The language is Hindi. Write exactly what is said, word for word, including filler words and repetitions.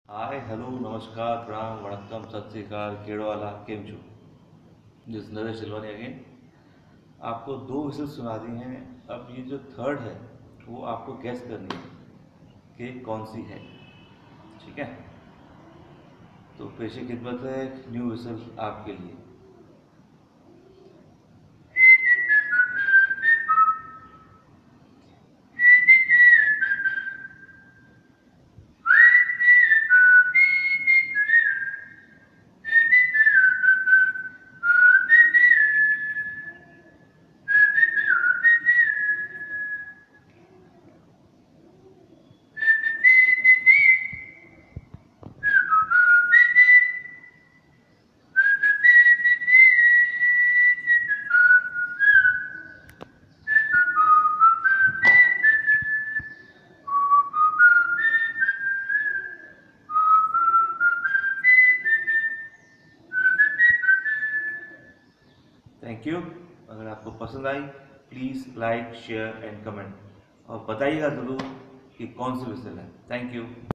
हाय हेलो नमस्कार प्रणाम वणक्कम सत श्री अकाल केड़ोवाला केम छो। This Naresh Silwani again. आपको दो विशल सुना दी हैं। अब ये जो थर्ड है वो आपको गैस करनी है कि कौन सी है। ठीक है, तो पेशे खिदमत है एक न्यू विशल आपके लिए। Thank you. अगर आपको पसंद आई please like share and comment और बताइएगा ज़रूर कि कौन सी विशल है। Thank you.